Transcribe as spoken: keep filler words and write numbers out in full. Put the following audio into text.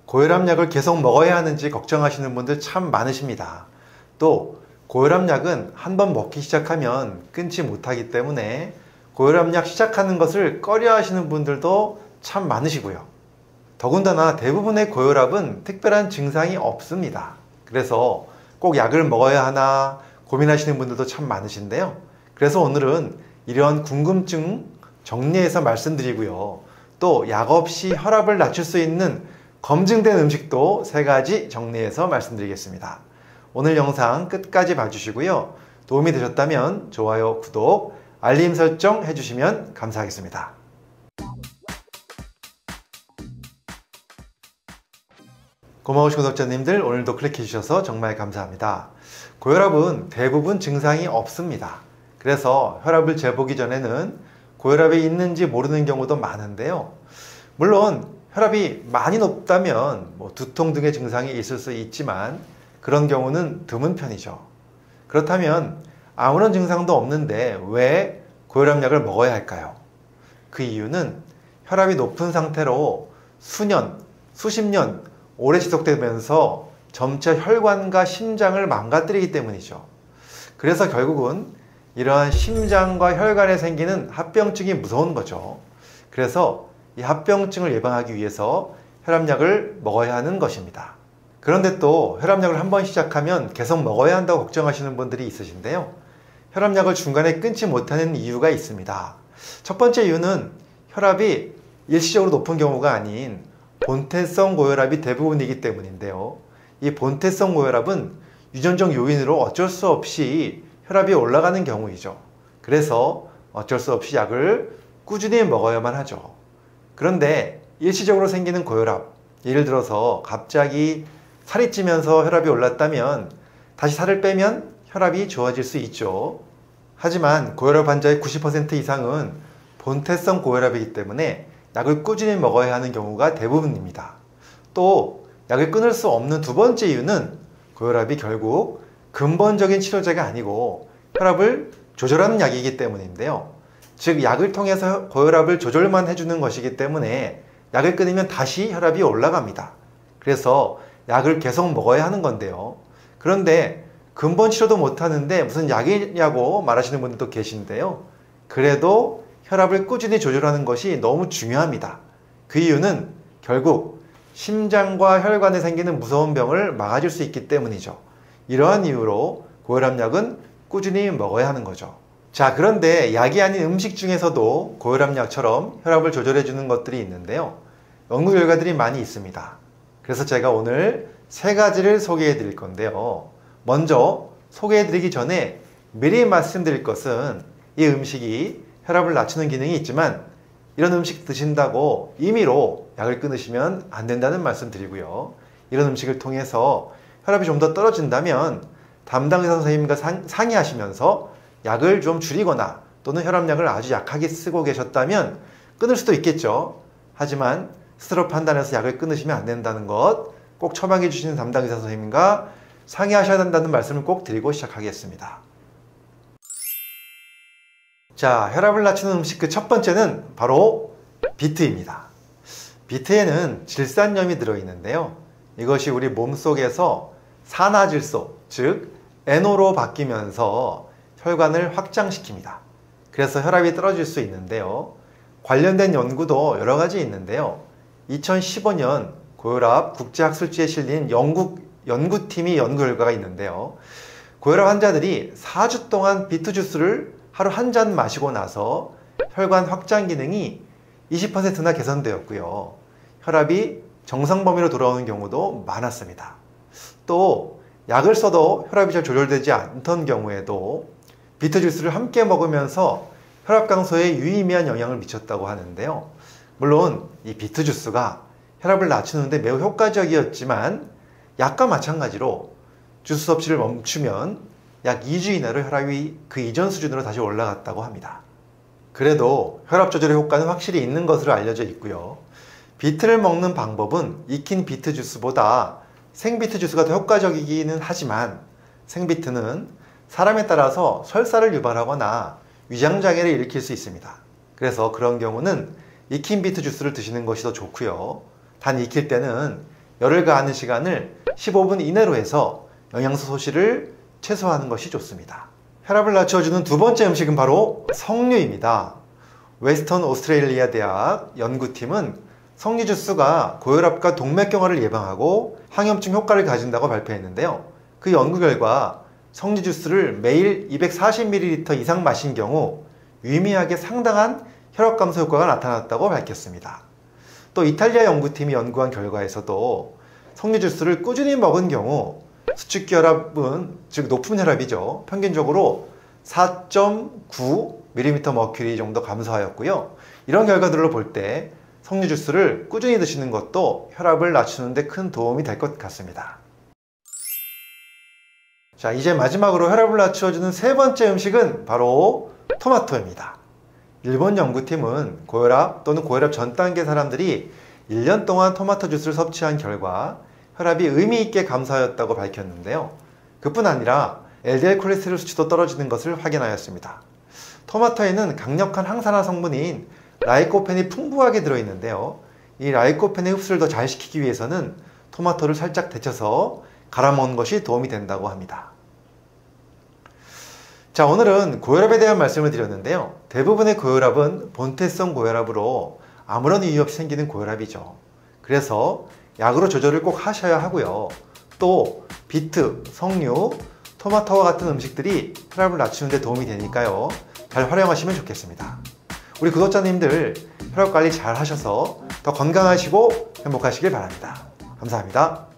고혈압약을 계속 먹어야 하는지 걱정하시는 분들 참 많으십니다. 또 고혈압약은 한번 먹기 시작하면 끊지 못하기 때문에 고혈압약 시작하는 것을 꺼려 하시는 분들도 참 많으시고요. 더군다나 대부분의 고혈압은 특별한 증상이 없습니다. 그래서 꼭 약을 먹어야 하나 고민하시는 분들도 참 많으신데요. 그래서 오늘은 이러한 궁금증 정리해서 말씀드리고요. 또 약 없이 혈압을 낮출 수 있는 검증된 음식도 세 가지 정리해서 말씀드리겠습니다. 오늘 영상 끝까지 봐주시고요. 도움이 되셨다면 좋아요, 구독, 알림 설정 해주시면 감사하겠습니다. 고마우신 구독자님들, 오늘도 클릭해 주셔서 정말 감사합니다. 고혈압은 대부분 증상이 없습니다. 그래서 혈압을 재보기 전에는 고혈압이 있는지 모르는 경우도 많은데요. 물론 혈압이 많이 높다면 뭐 두통 등의 증상이 있을 수 있지만 그런 경우는 드문 편이죠. 그렇다면 아무런 증상도 없는데 왜 고혈압약을 먹어야 할까요? 그 이유는 혈압이 높은 상태로 수년, 수십 년 오래 지속되면서 점차 혈관과 심장을 망가뜨리기 때문이죠. 그래서 결국은 이러한 심장과 혈관에 생기는 합병증이 무서운 거죠. 그래서 이 합병증을 예방하기 위해서 혈압약을 먹어야 하는 것입니다. 그런데 또 혈압약을 한번 시작하면 계속 먹어야 한다고 걱정하시는 분들이 있으신데요. 혈압약을 중간에 끊지 못하는 이유가 있습니다. 첫 번째 이유는 혈압이 일시적으로 높은 경우가 아닌 본태성 고혈압이 대부분이기 때문인데요. 이 본태성 고혈압은 유전적 요인으로 어쩔 수 없이 혈압이 올라가는 경우이죠. 그래서 어쩔 수 없이 약을 꾸준히 먹어야만 하죠. 그런데 일시적으로 생기는 고혈압, 예를 들어서 갑자기 살이 찌면서 혈압이 올랐다면 다시 살을 빼면 혈압이 좋아질 수 있죠. 하지만 고혈압 환자의 구십 퍼센트 이상은 본태성 고혈압이기 때문에 약을 꾸준히 먹어야 하는 경우가 대부분입니다. 또 약을 끊을 수 없는 두 번째 이유는 고혈압이 결국 근본적인 치료제가 아니고 혈압을 조절하는 약이기 때문인데요. 즉 약을 통해서 고혈압을 조절만 해주는 것이기 때문에 약을 끊으면 다시 혈압이 올라갑니다. 그래서 약을 계속 먹어야 하는 건데요. 그런데 근본 치료도 못하는데 무슨 약이냐고 말하시는 분들도 계신데요. 그래도 혈압을 꾸준히 조절하는 것이 너무 중요합니다. 그 이유는 결국 심장과 혈관에 생기는 무서운 병을 막아줄 수 있기 때문이죠. 이러한 이유로 고혈압약은 꾸준히 먹어야 하는 거죠. 자, 그런데 약이 아닌 음식 중에서도 고혈압약처럼 혈압을 조절해 주는 것들이 있는데요. 연구 결과들이 많이 있습니다. 그래서 제가 오늘 세 가지를 소개해 드릴 건데요. 먼저 소개해 드리기 전에 미리 말씀드릴 것은 이 음식이 혈압을 낮추는 기능이 있지만 이런 음식 드신다고 임의로 약을 끊으시면 안 된다는 말씀 드리고요. 이런 음식을 통해서 혈압이 좀 더 떨어진다면 담당 의사 선생님과 상, 상의하시면서 약을 좀 줄이거나 또는 혈압약을 아주 약하게 쓰고 계셨다면 끊을 수도 있겠죠. 하지만 스스로 판단해서 약을 끊으시면 안 된다는 것 꼭 처방해 주시는 담당 의사 선생님과 상의하셔야 한다는 말씀을 꼭 드리고 시작하겠습니다. 자, 혈압을 낮추는 음식 그 첫 번째는 바로 비트입니다. 비트에는 질산염이 들어있는데요. 이것이 우리 몸속에서 산화질소, 즉 에노로 바뀌면서 혈관을 확장시킵니다. 그래서 혈압이 떨어질 수 있는데요. 관련된 연구도 여러 가지 있는데요. 이천십오 년 고혈압 국제학술지에 실린 영국 연구팀이 연구 결과가 있는데요. 고혈압 환자들이 사 주 동안 비트 주스를 하루 한 잔 마시고 나서 혈관 확장 기능이 이십 퍼센트나 개선되었고요. 혈압이 정상 범위로 돌아오는 경우도 많았습니다. 또 약을 써도 혈압이 잘 조절되지 않던 경우에도 비트 주스를 함께 먹으면서 혈압 강소에 유의미한 영향을 미쳤다고 하는데요. 물론 이 비트 주스가 혈압을 낮추는데 매우 효과적이었지만 약과 마찬가지로 주스 섭취를 멈추면 약 이 주 이내로 혈압이 그 이전 수준으로 다시 올라갔다고 합니다. 그래도 혈압 조절의 효과는 확실히 있는 것으로 알려져 있고요. 비트를 먹는 방법은 익힌 비트 주스보다 생비트 주스가 더 효과적이기는 하지만 생비트는 사람에 따라서 설사를 유발하거나 위장장애를 일으킬 수 있습니다. 그래서 그런 경우는 익힌 비트 주스를 드시는 것이 더 좋고요. 단 익힐 때는 열을 가하는 시간을 십오 분 이내로 해서 영양소 소실을 최소화하는 것이 좋습니다. 혈압을 낮춰주는 두 번째 음식은 바로 석류입니다. 웨스턴 오스트레일리아 대학 연구팀은 석류 주스가 고혈압과 동맥경화를 예방하고 항염증 효과를 가진다고 발표했는데요. 그 연구 결과 석류 주스를 매일 이백사십 밀리리터 이상 마신 경우 유의미하게 상당한 혈압 감소 효과가 나타났다고 밝혔습니다. 또 이탈리아 연구팀이 연구한 결과에서도 석류 주스를 꾸준히 먹은 경우 수축기 혈압은, 즉 높은 혈압이죠, 평균적으로 사 점 구 밀리미터 머큐리 정도 감소하였고요. 이런 결과들을 볼 때 석류 주스를 꾸준히 드시는 것도 혈압을 낮추는 데 큰 도움이 될 것 같습니다. 자, 이제 마지막으로 혈압을 낮춰주는 세 번째 음식은 바로 토마토입니다. 일본 연구팀은 고혈압 또는 고혈압 전 단계 사람들이 일 년 동안 토마토 주스를 섭취한 결과 혈압이 의미 있게 감소하였다고 밝혔는데요. 그뿐 아니라 엘디엘 콜레스테롤 수치도 떨어지는 것을 확인하였습니다. 토마토에는 강력한 항산화 성분인 라이코펜이 풍부하게 들어있는데요. 이 라이코펜의 흡수를 더 잘 시키기 위해서는 토마토를 살짝 데쳐서 갈아 먹는 것이 도움이 된다고 합니다. 자, 오늘은 고혈압에 대한 말씀을 드렸는데요. 대부분의 고혈압은 본태성 고혈압으로 아무런 이유 없이 생기는 고혈압이죠. 그래서 약으로 조절을 꼭 하셔야 하고요. 또 비트, 석류, 토마토와 같은 음식들이 혈압을 낮추는 데 도움이 되니까요. 잘 활용하시면 좋겠습니다. 우리 구독자님들 혈압 관리 잘 하셔서 더 건강하시고 행복하시길 바랍니다. 감사합니다.